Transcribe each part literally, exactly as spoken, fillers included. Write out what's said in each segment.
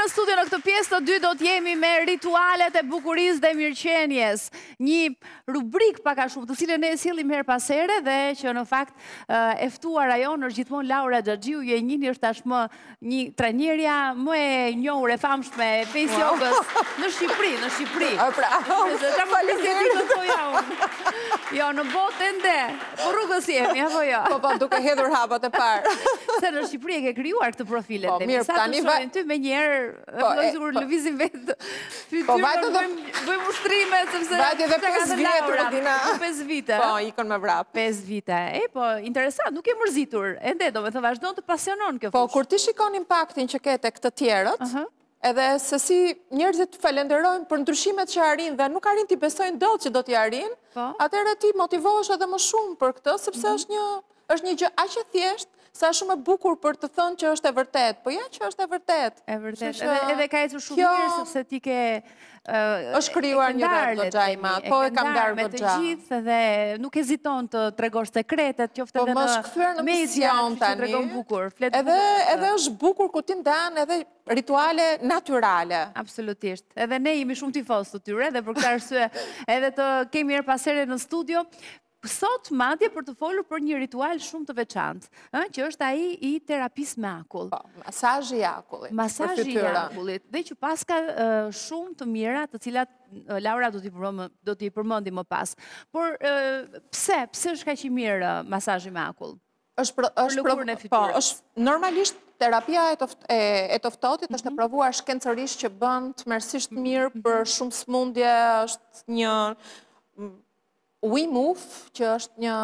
në studio në këtë pjesë të dy do t'jemi me ritualet e bukurisë dhe mirëqenjes. Një rubrik pak a shumë, të cilën ne e sjellim her pas here dhe që në fakt e ftuar ajo është gjithmonë Laura Xhaxhiu, ju e njihni, është tashmë një trajnerja më e njohur e famshme e face jogës në Shqipëri, në Shqipëri. Ta faleminderit po ja unë. Jo, në botë ende. Po rrugës jemi, apo jo? Po, po, duke hedhur hapat e parë. Se në Shqipëri e ke krijuar këtë profilet. Po, mirë, tani vajtë. Ty me njerë, vëllëzur, lëvizim vetë, fytyrën, bëjmë ushtrime, sepse... Vajtë edhe pesë vjetë, Rodina. pesë vite. Po, ikon me vrap. pesë vite. E, po, interesant, nuk e mërzitur. Ende, do me thë vazhdon të pasionon kjo fush. Po, kur ti shikon impaktin që kete këtë tjerët, edhe se si njerëzit falenderojnë për ndryshimet që arin dhe nuk arin t'i besojnë dot që do t'i arin, atëherë ti motivohesh edhe më shumë për këtë, sepse është një është një gjë aq e thjeshtë, sa shumë e bukur për të thënë që është e vërtet, po ja që është e vërtet. E vërtet, edhe ka ecur shumë mirë, sepse ti ke... është krijuar një rrët do gjajma, po e kam darë do të gjithë, dhe nuk heziton të tregosh sekretet, qofte edhe në media që tregon bukur. Edhe është bukur ku ti ndan edhe rituale natyrale. Absolutisht. Edhe ne jemi shumë tifos të tyre, dhe për këtë arsye edhe të kemi her pas here në studio, sot madje për të folur për një ritual shumë të veçantë, që është ai i terapisë me akull. Po, masazhi i akullit. Masazhi i akullit. Dhe që pas ka shumë të mira, të cilat Laura do t'i përmendim më pas. Por pse, pse është kaq i mirë masazhi me akull? Është është normalisht terapia e të ftohtit është e provuar shkencërisht që bën tmerrsisht mirë për shumë sëmundje, është një Wim Hof, që është një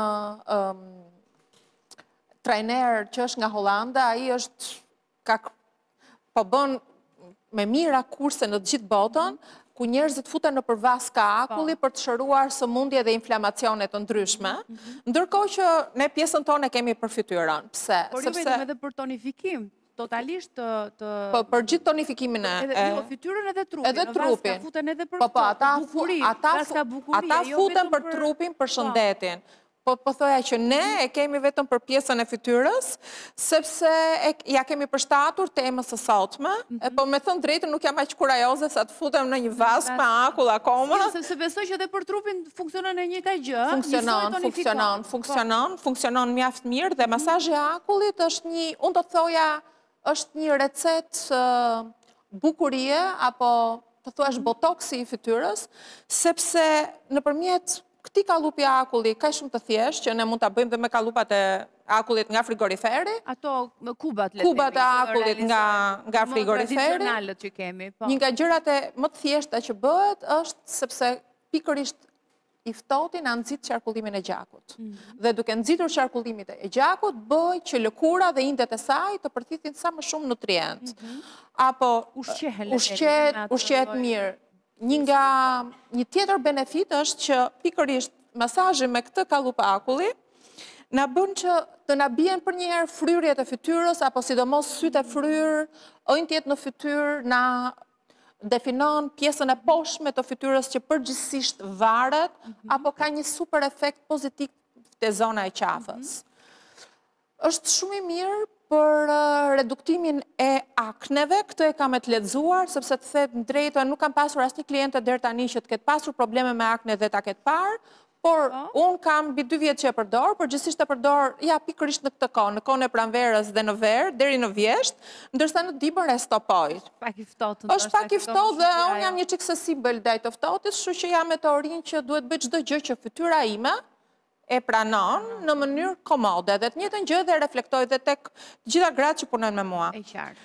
trajner që është nga Hollanda, ai është po bën me mira kurse në të gjithë botën, ku njerëzit futen në përvas ka akulli për të shëruar sëmundje dhe inflamacione të ndryshme, ndërkohë që ne pjesën tonë kemi për fytyrën. Pse? Por ju vetëm edhe për tonifikim. Totalisht të... Po, për gjithë tonifikimin e... Jo, fytyrën edhe trupin. Edhe trupin. Ata futen edhe për bukuri. Ata futen për trupin, për shëndetin. Po, po thoja që ne e kemi vetëm për pjesën e fytyrës, sepse ja kemi përshtatur temës së sotme, po me thënë drejtën nuk jam aq kurajoze sa të futem në një vas me akull akoma. Sepse besoj që edhe për trupin funksionon e njëjta gjë. Funksionon, funksionon, funksionon, funksionon mjaft mirë dhe masazhi i akullit është një, unë do të thoja, është një recet bukurie, apo të thuash botoksi i fytyrës, sepse nëpërmjet këtij kallupi akulli ka shumë të thjeshtë që ne mund ta bëjmë dhe me kallupat e akullit nga frigoriferi. Ato kubat le Kubat e akullit nga nga frigoriferi. Tradicionalet që kemi, po. Një nga gjërat e më të thjeshta që bëhet është sepse pikërisht i ftohti na nxit qarkullimin e gjakut. Dhe duke nxitur qarkullimin e gjakut, bëj që lëkura dhe indet e saj të përthithin sa më shumë nutrient. Apo ushqet, ushqet mirë. Një nga një tjetër benefit është që pikërisht masazhi me këtë kallup akulli na bën që të na bien për një herë fryrjet e fytyrës, apo sidomos sytë e fryrë, ëndjet në fytyrë, na definon pjesën e poshtme të fytyrës që përgjithsisht varet, apo ka një super efekt pozitiv te zona e qafës. Është shumë i mirë për reduktimin e akneve, këtë e kam e të lexuar, sepse të them drejtën, nuk kam pasur asnjë kliente deri tani që të ketë pasur probleme me akne dhe ta ketë parë, por unë kam mbi dy vjet që e përdor, përgjithsisht e përdor ja pikërisht në këtë kohë, në kohën e pranverës dhe në verë, deri në vjesht, ndërsa në dimër e stopoj. Pak i ftohtë. Është pak i ftohtë dhe unë jam një çik sensibil ndaj të ftohtit, kështu që jam me teorinë që duhet bëj çdo gjë që fytyra ime e pranon në mënyrë komode, dhe të njëjtën gjë dhe reflektoj dhe tek të gjitha gratë që punojnë me mua. E qartë.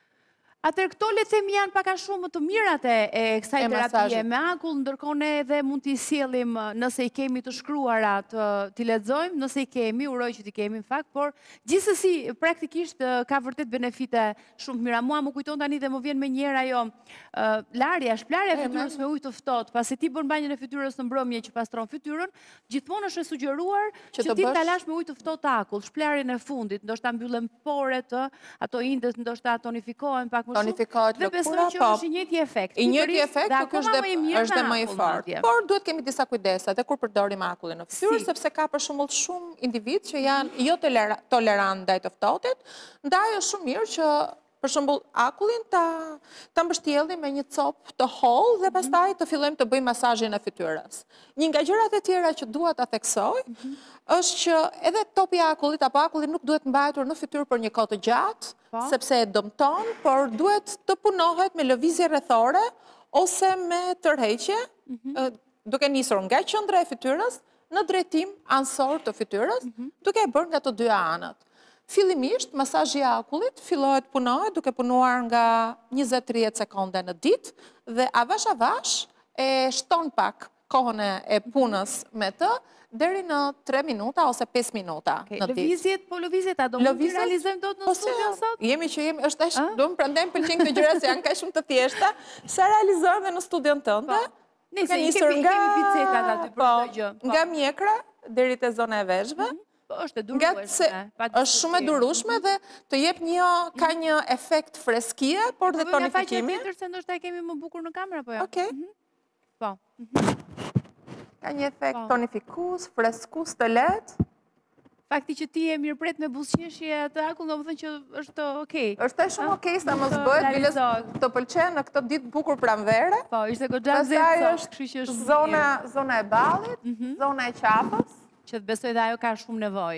Atër këto le them janë pak a shumë të mirat e kësaj terapie me akull, ndërkohë ne edhe mund t'i sjellim nëse i kemi të shkruara t'i lexojmë, nëse i kemi, uroj që t'i kemi në fakt, por gjithsesi praktikisht ka vërtet benefite shumë të mira. Mua më kujton tani dhe më vjen me njëherë ajo larja, shplarja e fytyrës me ujë të ftohtë, pasi ti bën banjën e fytyrës në mbrëmje që pastron fytyrën, gjithmonë është e sugjeruar që ti ta lash me ujë të ftohtë akull, shplarjen e fundit, ndoshta mbyllen poret, ato indet ndoshta tonifikohen pak tonifikohet lëkura, po. Është i njëjti efekt. I njëjti efekt, nuk është dhe më i fortë. Por duhet kemi disa kujdesa, dhe kur përdorim akullin në fytyrë, sepse ka për shembull shumë individ që janë jo tolerant ndaj të ftohtit, ndaj është shumë mirë që për shembull, akullin ta ta mbështjellim me një copë të hollë dhe pastaj të fillojmë të bëjmë masazhin e fytyrës. Një nga gjërat e tjera që dua ta theksoj është që edhe topi i akullit apo akulli nuk duhet mbajtur në fytyrë për një kohë të gjatë, sepse e dëmton, por duhet të punohet me lëvizje rrethore ose me tërheqje, duke nisur nga qendra e fytyrës në drejtim ansor të fytyrës, duke e bërë nga të dy anët. Fillimisht, masazhi i akullit fillohet punohet duke punuar nga njëzet deri tridhjet sekonda në ditë dhe avash avash e shton pak kohën e punës me të deri në tre minuta ose pesë minuta në ditë. Lëvizjet, po lëvizjet a do mund të realizojmë dot në studio sot? Jemi që jemi, është tash, do më prandaj më pëlqejnë këto gjëra se janë kaq shumë të thjeshta, sa realizojmë në studion tënde. Nëse i kemi bicetat aty për çdo gjë. Nga mjekra deri te zona e veshëve. është e durueshme. është shumë e durueshme dhe të jep një, ka një efekt freskie, por dhe tonifikimi. Po, tjetër se ndoshta e kemi më bukur në kamerë, apo jo? Okej. Po. Ka një efekt tonifikus, freskus të lehtë. Fakti që ti e mirëpret me buzëqeshje të akull, do të thënë që është okej. Është shumë okej, sa mos bëhet, biles të pëlqen në këtë ditë bukur pranvere. Po, ishte goxha nxehtë, kështu që është zona zona e ballit, zona e qafës. Që të besoj dhe ajo ka shumë nevojë.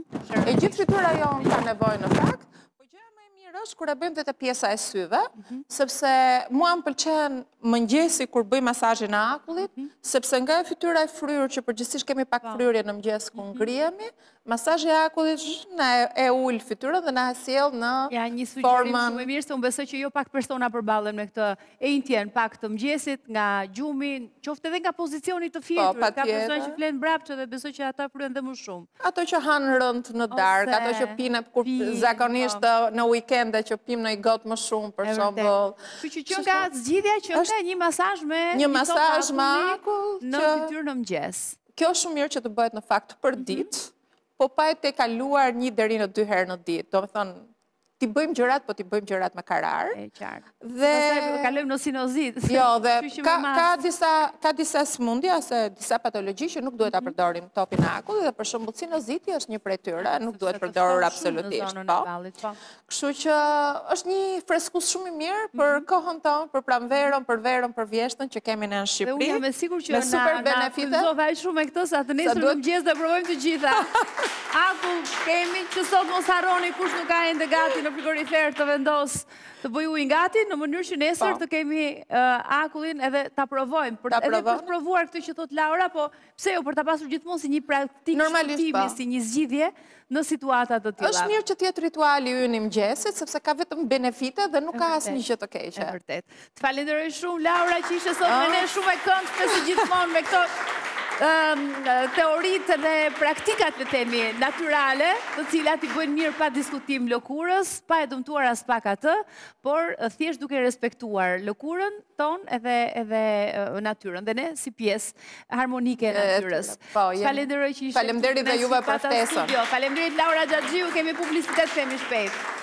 E gjithë fytyra jonë ka nevojë në fakt, po gjëja më e mirë është kur e bëjmë te pjesa e syve, sepse mua më pëlqen mëngjesi kur bëj masazhin e akullit, sepse nga fytyra e fryrë që përgjithsisht kemi pak fryrje në mëngjes ku ngrihemi, masazhi i akullit na e ul fytyrën dhe na e sjell në ja, një sugjerim shumë e mirë, se unë besoj që jo pak persona përballen me këtë entjen pak të mëngjesit, nga gjumi, qoftë edhe nga pozicioni të fjetur, ka persona që flen mbrapsht dhe besoj që ata kryen dhe më shumë. Ato që hanë rënd në darkë, ato që pinë kur zakonisht në weekende që pimë në i gotë më shumë, për shembull. Kështu që nga zgjidhja që nga një masazh me një masazh me akull në fytyrë në mëngjes. Kjo është shumë mirë që të bëhet në fakt për ditë, po pa e te kaluar një deri në dy herë në ditë. Do me thonë, ti bëjmë gjërat, po ti bëjmë gjërat me karar. E qartë. Dhe kalojmë në sinozit. Jo, dhe ka disa ka disa smundje ose disa patologji që nuk duhet ta përdorim topin e akullit dhe për shembull sinoziti është një prej tyre, nuk duhet përdorur absolutisht. Po. Kështu që është një freskus shumë i mirë për kohën tonë, për pranverën, për verën, për vjeshtën që kemi ne në Shqipëri. Dhe unë jam e sigurt që na fillova shumë me këtë sa të nesër në mëngjes do provojmë të gjitha. Akull kemi që sot mos harroni kush nuk ka ende gati në frigorifer të vendos të bëj ujë gati në mënyrë që nesër të kemi akullin edhe ta provojmë. Edhe për të provuar këtë që thot Laura, po pse jo për ta pasur gjithmonë si një praktikë shpëtimi, si një zgjidhje në situata të tilla. Është mirë që të jetë rituali ynë i mëngjesit, sepse ka vetëm benefite dhe nuk ka asnjë gjë të keqe. Është vërtet. Të falenderoj shumë Laura që ishe sot me ne shumë e këndshme si gjithmonë me këto teoritë dhe praktikat të temi natyrale, të cilat i bëjnë mirë pa diskutim lëkurës, pa e dëmtuar as pak atë, por thjesht duke respektuar lëkurën ton edhe edhe natyrën dhe ne si pjesë harmonike e natyrës. Falenderoj që ishe. Faleminderit dhe juve për ftesën. Faleminderit Laura Xhaxhiu, kemi publicitet themi shpejt.